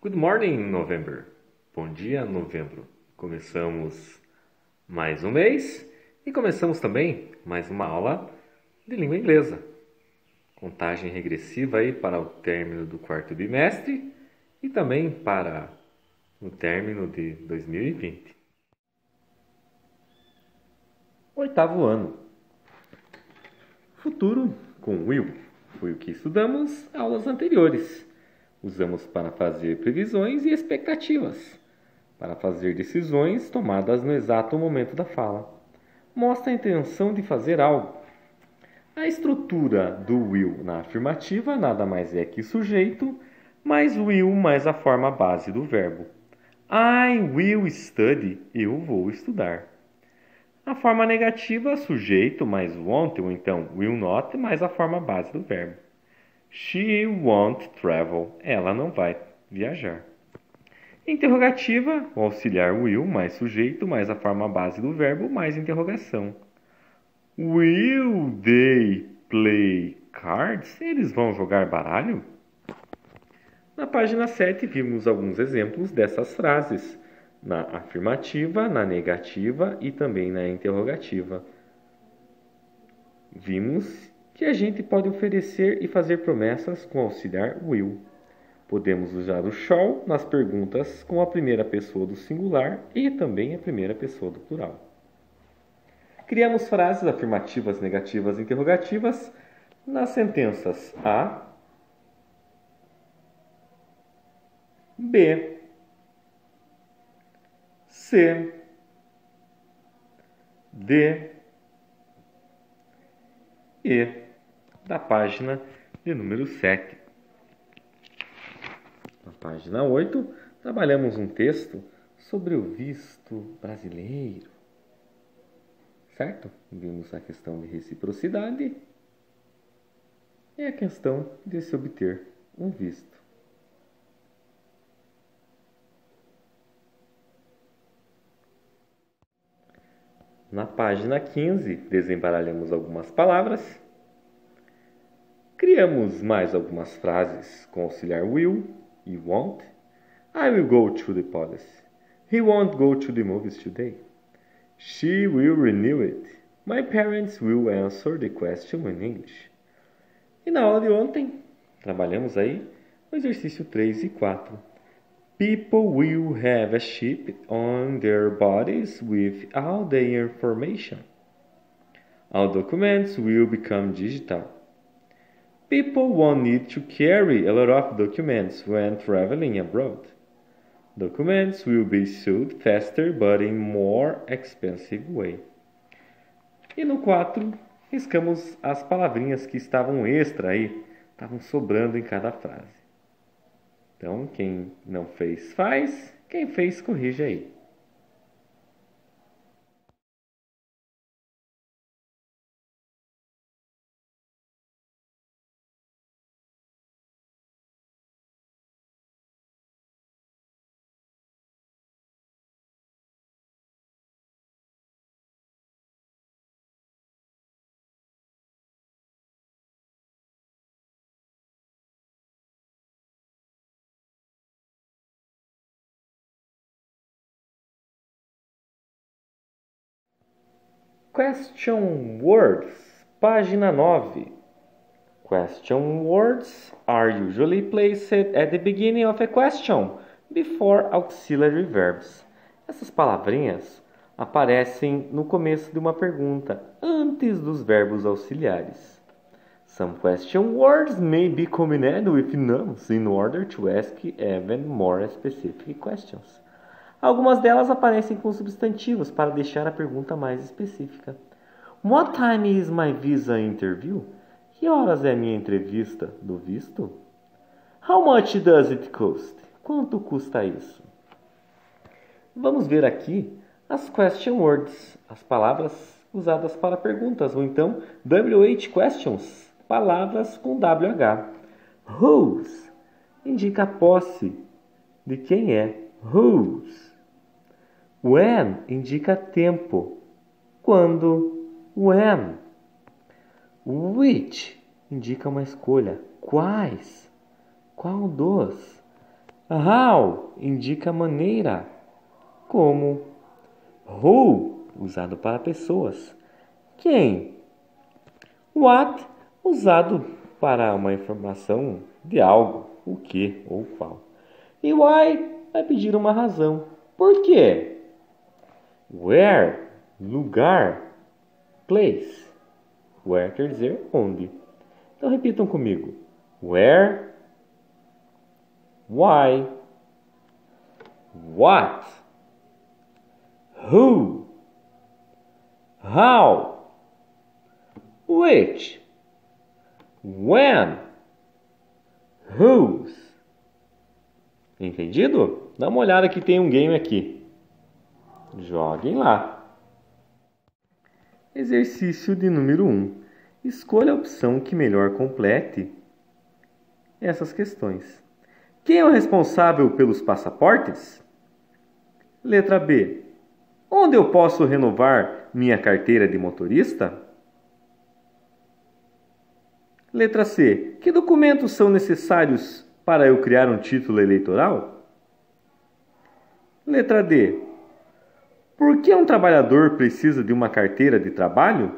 Good morning, November. Bom dia, novembro. Começamos mais um mês e começamos também mais uma aula de língua inglesa. Contagem regressiva aí para o término do quarto bimestre e também para o término de 2020. Oitavo ano. Futuro com will. Foi o que estudamos em aulas anteriores. Usamos para fazer previsões e expectativas, para fazer decisões tomadas no exato momento da fala. Mostra a intenção de fazer algo. A estrutura do will na afirmativa nada mais é que sujeito, mais will mais a forma base do verbo. I will study, eu vou estudar. A forma negativa, sujeito mais won't, ou então will not, mais a forma base do verbo. She won't travel, ela não vai viajar. Interrogativa, o auxiliar will mais sujeito mais a forma base do verbo mais interrogação. Will they play cards? Eles vão jogar baralho? Na página 7 vimos alguns exemplos dessas frases, na afirmativa, na negativa e também na interrogativa. Vimos que a gente pode oferecer e fazer promessas com o auxiliar will. Podemos usar o shall nas perguntas com a primeira pessoa do singular e também a primeira pessoa do plural. Criamos frases afirmativas, negativas e interrogativas nas sentenças A, B, C, D, E, da página de número 7. Na página 8, trabalhamos um texto sobre o visto brasileiro. Certo? Vimos a questão de reciprocidade e a questão de se obter um visto. Na página 15, desembaralhamos algumas palavras. Criamos mais algumas frases com auxiliar will e won't. I will go to the policy. He won't go to the movies today. She will renew it. My parents will answer the question in English. E na aula de ontem, trabalhamos aí o exercício 3 e 4. People will have a chip on their bodies with all their information. All documents will become digital. People won't need to carry a lot of documents when traveling abroad. Documents will be issued faster but in more expensive way. E no 4, riscamos as palavrinhas que estavam extra aí, estavam sobrando em cada frase. Então, quem não fez, faz. Quem fez, corrige aí. Question words, página 9. Question words are usually placed at the beginning of a question, before auxiliary verbs. Essas palavrinhas aparecem no começo de uma pergunta, antes dos verbos auxiliares. Some question words may be combined with nouns in order to ask even more specific questions. Algumas delas aparecem com substantivos para deixar a pergunta mais específica. What time is my visa interview? Que horas é a minha entrevista do visto? How much does it cost? Quanto custa isso? Vamos ver aqui as question words, as palavras usadas para perguntas, ou então WH questions, palavras com WH. Whose indica a posse de quem é. Whose. When indica tempo. Quando. When. Which indica uma escolha. Quais. Qual dos. How indica maneira, como. Who, usado para pessoas. Quem? What, usado para uma informação de algo, o que ou qual. E why vai pedir uma razão. Por quê? Where, lugar. Place, where quer dizer onde. Então repitam comigo. Where, why, what, who, how, which, when, whose. Entendido? Dá uma olhada que tem um game aqui. Joguem lá. Exercício de número 1. Escolha a opção que melhor complete essas questões. Quem é o responsável pelos passaportes? Letra B. Onde eu posso renovar minha carteira de motorista? Letra C. Que documentos são necessários para eu criar um título eleitoral? Letra D. Por que um trabalhador precisa de uma carteira de trabalho?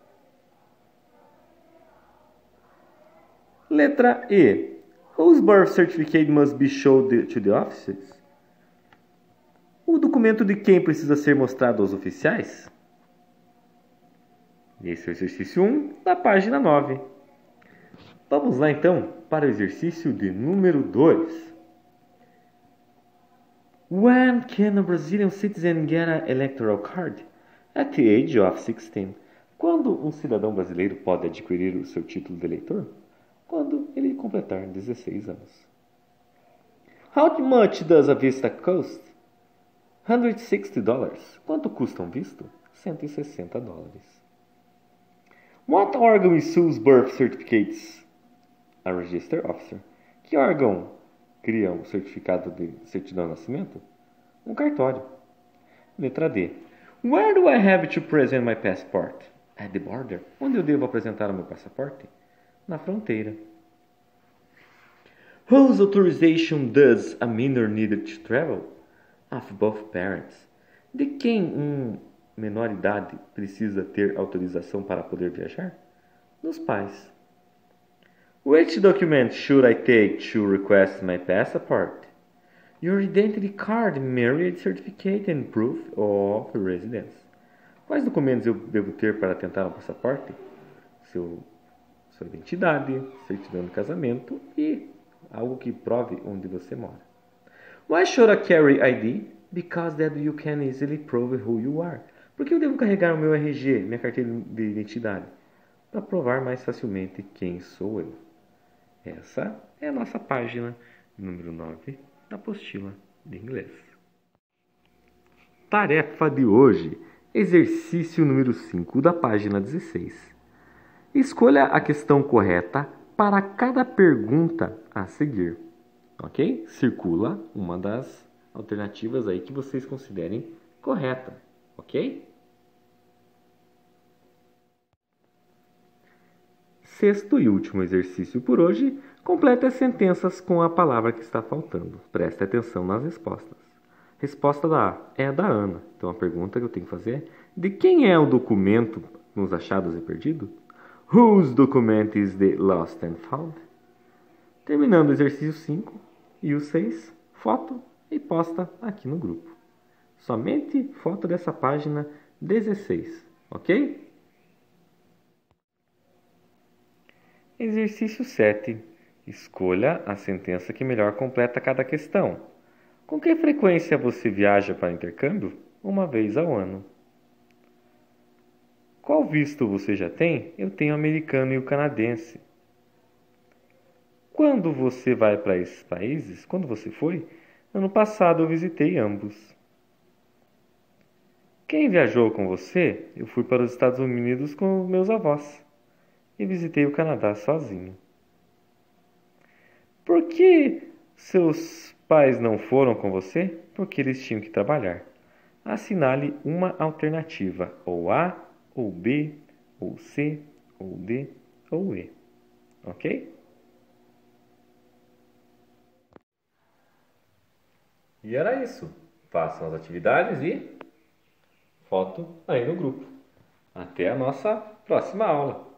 Letra E. Whose birth certificate must be showed to the officers? O documento de quem precisa ser mostrado aos oficiais? Esse é o exercício 1 da página 9. Vamos lá então para o exercício de número 2. When can a Brazilian citizen get an electoral card? At the age of 16. Quando um cidadão brasileiro pode adquirir o seu título de eleitor? Quando ele completar 16 anos. How much does a vista cost? $160. Quanto custa um visto? $160. What organ issues birth certificates? A register officer. Que órgão cria um certificado de certidão de nascimento? Um cartório. Letra D. Where do I have to present my passport? At the border. Onde eu devo apresentar o meu passaporte? Na fronteira. Whose authorization does a minor need to travel? Of both parents. De quem menor idade precisa ter autorização para poder viajar? Dos pais. Which document should I take to request my passport? Your identity card, marriage certificate and proof of residence. Quais documentos eu devo ter para tentar um passaporte? Sua identidade, certidão de casamento e algo que prove onde você mora. Why should I carry ID? Because that you can easily prove who you are. Por que eu devo carregar o meu RG, minha carteira de identidade? Para provar mais facilmente quem sou eu. Essa é a nossa página número 9 da apostila de inglês. Tarefa de hoje. Exercício número 5 da página 16. Escolha a questão correta para cada pergunta a seguir. Ok? Circula uma das alternativas aí que vocês considerem correta. Ok? Sexto e último exercício por hoje, complete as sentenças com a palavra que está faltando. Preste atenção nas respostas. Resposta da A é a da Ana. Então a pergunta que eu tenho que fazer é: de quem é o documento nos achados e perdido? Whose document is the lost and found? Terminando o exercício 5 e o 6, foto e posta aqui no grupo. Somente foto dessa página 16, ok? Exercício 7. Escolha a sentença que melhor completa cada questão. Com que frequência você viaja para intercâmbio? Uma vez ao ano. Qual visto você já tem? Eu tenho o americano e o canadense. Quando você vai para esses países? Quando você foi? Ano passado eu visitei ambos. Quem viajou com você? Eu fui para os Estados Unidos com meus avós. E visitei o Canadá sozinho. Por que seus pais não foram com você? Porque eles tinham que trabalhar. Assinale uma alternativa, ou A, ou B, ou C, ou D, ou E. Ok? E era isso. Façam as atividades e foto aí no grupo. Até a nossa próxima aula.